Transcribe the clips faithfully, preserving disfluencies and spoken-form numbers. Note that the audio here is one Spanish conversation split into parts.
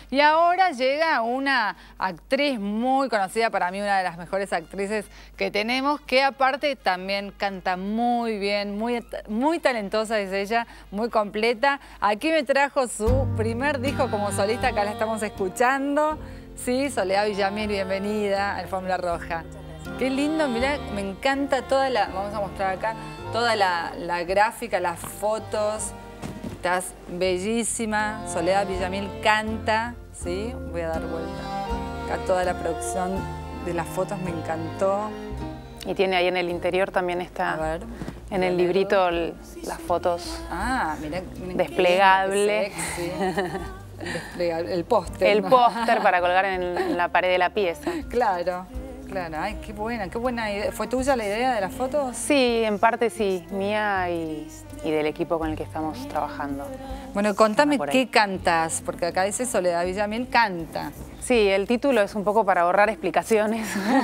Y ahora llega una actriz muy conocida, para mí una de las mejores actrices que tenemos, que aparte también canta muy bien, muy, muy talentosa es ella, muy completa. Aquí me trajo su primer disco como solista, acá la estamos escuchando. Sí, Soledad Villamil, bienvenida a Alfombra Roja. Qué lindo, mirá, me encanta toda la, vamos a mostrar acá, toda la, la gráfica, las fotos. Estás bellísima, Soledad Villamil canta, ¿sí? Voy a dar vuelta. Acá toda la producción de las fotos me encantó. Y tiene ahí en el interior también está, a ver, en el librito, el, las fotos ah, mirá, mirá desplegable. El, desplegable, el póster. El ¿no? póster para colgar en, en la pared de la pieza. Claro, claro. Ay, qué buena, qué buena idea. ¿Fue tuya la idea de las fotos? Sí, en parte sí, mía y, y del equipo con el que estamos trabajando. Bueno, contame qué cantas, porque acá dice Soledad Villamil canta. Sí, el título es un poco para ahorrar explicaciones.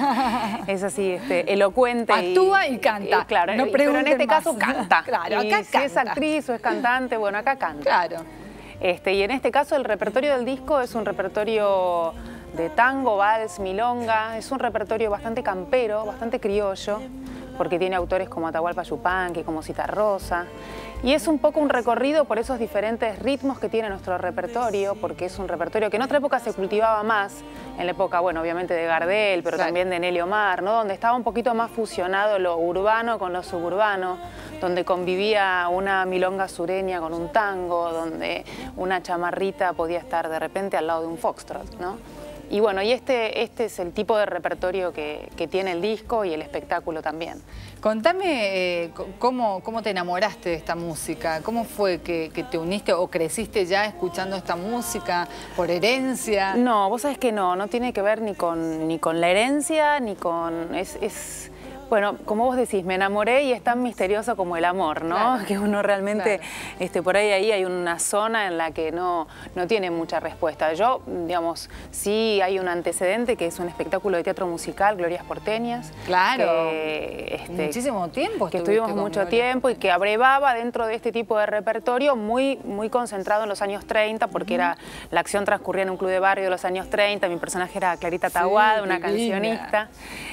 Es así, este, elocuente. Actúa y, y canta. Y, claro, no pero en este más. caso canta. Claro, y acá si canta. es actriz o es cantante, bueno, acá canta. Claro. Este, y en este caso el repertorio del disco es un repertorio de tango, vals, milonga. Es un repertorio bastante campero, bastante criollo, porque tiene autores como Atahualpa Yupanqui, como Citarrosa. Y es un poco un recorrido por esos diferentes ritmos que tiene nuestro repertorio, porque es un repertorio que en otra época se cultivaba más, en la época, bueno, obviamente de Gardel, pero claro, también de Nelly Omar, ¿no? Donde estaba un poquito más fusionado lo urbano con lo suburbano, donde convivía una milonga sureña con un tango, donde una chamarrita podía estar de repente al lado de un foxtrot, ¿no? Y bueno, y este, este es el tipo de repertorio que, que tiene el disco y el espectáculo también. Contame eh, cómo, cómo te enamoraste de esta música, cómo fue que, que te uniste o creciste ya escuchando esta música, por herencia. No, vos sabés que no, no tiene que ver ni con, ni con la herencia, ni con... Es, es, bueno, como vos decís, me enamoré y es tan misterioso como el amor, ¿no? Claro, que uno realmente, claro, este, por ahí, ahí hay una zona en la que no, no tiene mucha respuesta. Yo, digamos, sí hay un antecedente que es un espectáculo de teatro musical, Glorias Porteñas. Claro, que, este, muchísimo tiempo que estuvimos mucho Gloria. tiempo y que abrevaba dentro de este tipo de repertorio muy, muy concentrado en los años treinta, porque uh-huh. era, la acción transcurría en un club de barrio de los años treinta, mi personaje era Clarita Tahuada, sí, una divina. cancionista,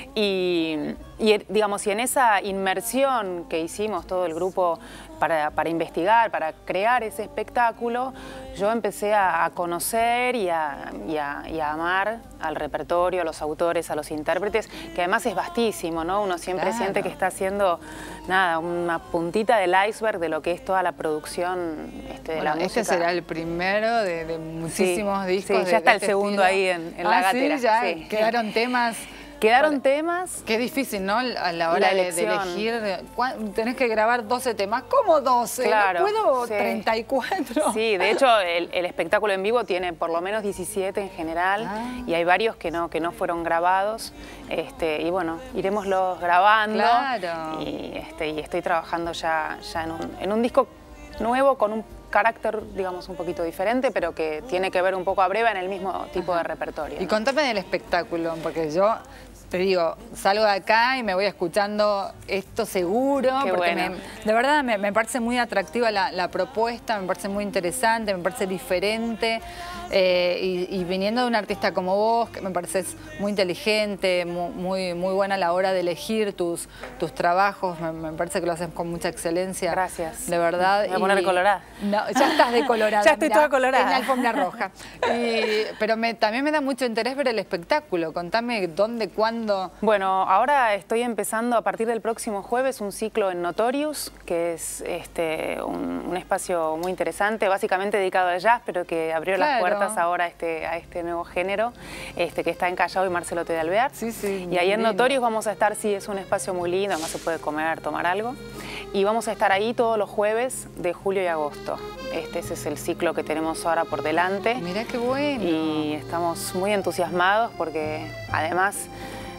y... Y, digamos, y en esa inmersión que hicimos todo el grupo para, para investigar, para crear ese espectáculo, yo empecé a, a conocer y a, y, a, y a amar al repertorio, a los autores, a los intérpretes, que además es vastísimo, ¿no? Uno siempre claro. siente que está haciendo, nada, una puntita del iceberg de lo que es toda la producción este, de bueno, la música. Este será el primero de, de muchísimos sí, discos. Sí, de, ya está de el este segundo estilo. ahí en, en ah, la gatera. Sí, ya sí. quedaron temas... Quedaron Para, temas... Qué difícil, ¿no? A la hora de, de elegir. Tenés que grabar doce temas. ¿Cómo doce? Claro, ¿No puedo sí. treinta y cuatro? Sí, de hecho, el, el espectáculo en vivo tiene por lo menos diecisiete en general. Ah. Y hay varios que no, que no fueron grabados. Este, y bueno, iremoslos grabando. Claro. Y, este, y estoy trabajando ya, ya en, un, en un disco nuevo con un carácter, digamos, un poquito diferente, pero que tiene que ver un poco a breve en el mismo tipo Ajá. de repertorio. Y ¿no? contame del espectáculo, porque yo... Te digo, salgo de acá y me voy escuchando esto seguro, Qué porque bueno. me, de verdad me, me parece muy atractiva la, la propuesta, me parece muy interesante, me parece diferente. Eh, y, y viniendo de un artista como vos, que me pareces muy inteligente, muy, muy, muy buena a la hora de elegir tus, tus trabajos, me, me parece que lo haces con mucha excelencia. Gracias. De verdad. Me voy a poner y, colorada. No, ya estás decolorada. Ya estoy mirá, toda colorada. En la alfombra roja. Y, pero me, también me da mucho interés ver el espectáculo. Contame dónde, cuándo. Bueno, ahora estoy empezando a partir del próximo jueves un ciclo en Notorious, que es este, un, un espacio muy interesante, básicamente dedicado al jazz, pero que abrió claro. las puertas ahora a este, a este nuevo género, este, que está en Callao y Marcelo T. de Alvear. Sí, sí, y ahí en lindo. Notorious vamos a estar, sí, es un espacio muy lindo, además se puede comer, tomar algo. Y vamos a estar ahí todos los jueves de julio y agosto. Este ese es el ciclo que tenemos ahora por delante. Mirá qué bueno. Y estamos muy entusiasmados porque además...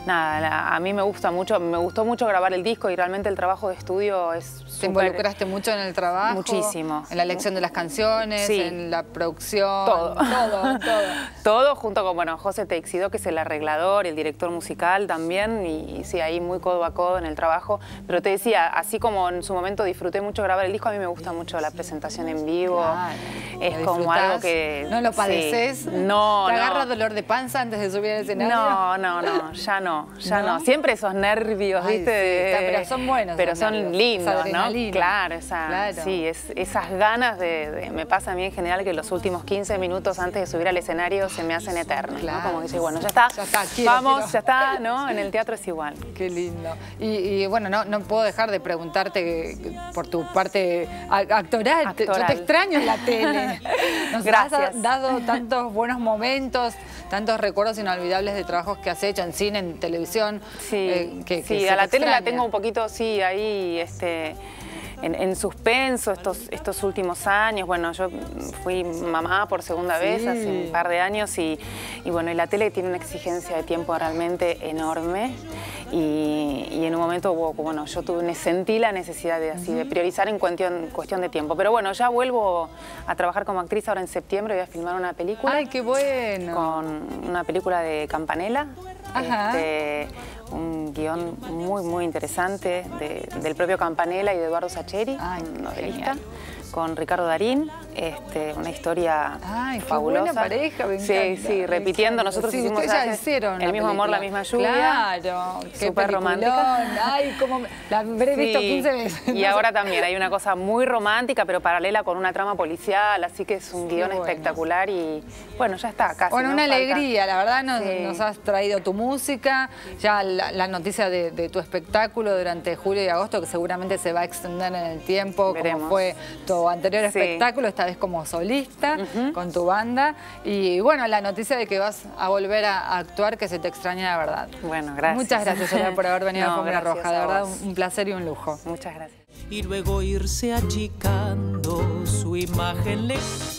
nada, la, a mí me gusta mucho, me gustó mucho grabar el disco y realmente el trabajo de estudio es súper... ¿Te involucraste mucho en el trabajo? Muchísimo. En la elección de las canciones, sí. en la producción. Todo. Todo, todo. Todo junto con, bueno, José Teixidó, que es el arreglador y el director musical también, y, y sí, ahí muy codo a codo en el trabajo. Pero te decía, así como en su momento disfruté mucho grabar el disco, a mí me gusta mucho la presentación en vivo. Claro, es como algo que... ¿No lo padeces? Sí. No, ¿Te no. agarra dolor de panza antes de subir al escenario? No, no, no, ya no, ya no. ¿No? Siempre esos nervios, Ay, ¿viste? sí, de, está, pero son buenos. Pero son nervios, lindos, ¿no? Claro, esa, claro. Sí, es, esas ganas de, de... Me pasa a mí en general que los últimos quince minutos antes de subir al escenario se me hacen eternos, claro. ¿no? Como que dices, bueno, ya está, ya está quiero, vamos, quiero. ya está, ¿no? En el teatro es igual. Qué lindo. Y, y bueno, no, no puedo dejar de preguntarte por tu parte actoral. actoral. Te, yo te extraño en la tele. Nos Gracias. has dado tantos buenos momentos, tantos recuerdos inolvidables de trabajos que has hecho en cine, en televisión. Sí, eh, que, que sí se a la te tele la extraña. tengo un poquito, sí, ahí, este... En, en suspenso estos, estos últimos años. Bueno, yo fui mamá por segunda Sí. vez hace un par de años y, y bueno, y la tele tiene una exigencia de tiempo realmente enorme y, y en un momento, bueno, yo tuve, sentí la necesidad de, así, de priorizar en cuestión, cuestión de tiempo. Pero bueno, ya vuelvo a trabajar como actriz ahora en septiembre, voy a filmar una película. ¡Ay, qué bueno! Con una película de Campanella. Ajá. Este, un guión muy, muy interesante de, del propio Campanella y de Eduardo Sacheri, Ay, un novelista, genial. con Ricardo Darín, este, una historia Ay, qué fabulosa. buena pareja, me Sí, encanta, sí, me repitiendo, encanta. nosotros Sí, hicimos ustedes ya hace hicieron El la mismo amor, la misma lluvia. Claro, qué súper romántica. peliculón. Ay, como la habré visto Sí, quince veces. Y ahora también hay una cosa muy romántica, pero paralela con una trama policial, así que es un guión bueno. espectacular y bueno, ya está, casi. Bueno, ¿no? una Falta. alegría, la verdad nos, Sí. nos has traído tu música, ya la, la noticia de, de tu espectáculo durante julio y agosto, que seguramente se va a extender en el tiempo, Veremos. como fue tu anterior Sí. espectáculo, esta vez como solista, Uh-huh. con tu banda, y bueno, la noticia de que vas a volver a, a actuar, que se te extraña de verdad. Bueno, gracias. Muchas gracias, Soledad, por haber venido No, a Alfombra gracias Roja, de a verdad vos. un, un placer y un lujo. Muchas gracias. Y luego irse achicando su imagen lejana.